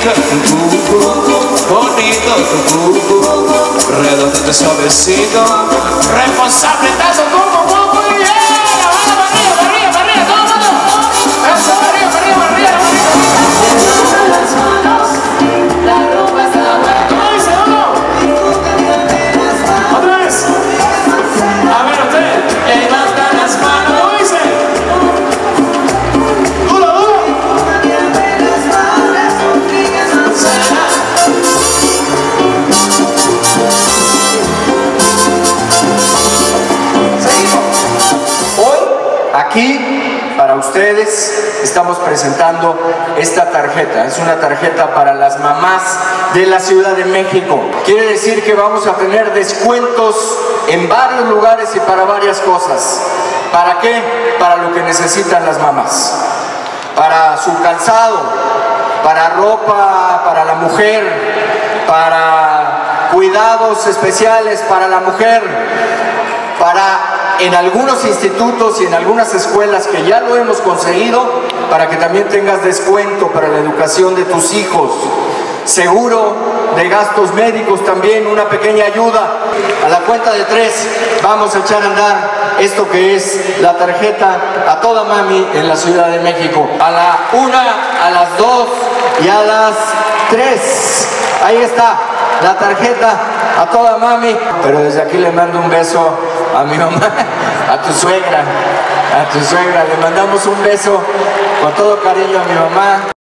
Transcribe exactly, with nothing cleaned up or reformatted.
rica tu cucu, bonito tu cucu, redondito suavecito, responsable tanto como cucu y yeah, la banda para arriba, para arriba, para arriba, todo el mundo, eso, para arriba, para arriba, para arriba, para arriba. Las manos, la ropa está buena. ¿Cómo dice uno? Otra vez. A ver usted, levanta las manos, ¿cómo dice? Duro, duro. Aquí, para ustedes, estamos presentando esta tarjeta. Es una tarjeta para las mamás de la Ciudad de México. Quiere decir que vamos a tener descuentos en varios lugares y para varias cosas. ¿Para qué? Para lo que necesitan las mamás. Para su calzado, para ropa para la mujer, para cuidados especiales para la mujer, para en algunos institutos y en algunas escuelas que ya lo hemos conseguido, para que también tengas descuento para la educación de tus hijos, seguro de gastos médicos también, una pequeña ayuda. A la cuenta de tres vamos a echar a andar esto que es la tarjeta a toda mami en la Ciudad de México. A la una, a las dos y a las tres. Ahí está la tarjeta a toda mami. Pero desde aquí le mando un beso a mi mamá, a tu suegra, a tu suegra. Le mandamos un beso con todo cariño a mi mamá.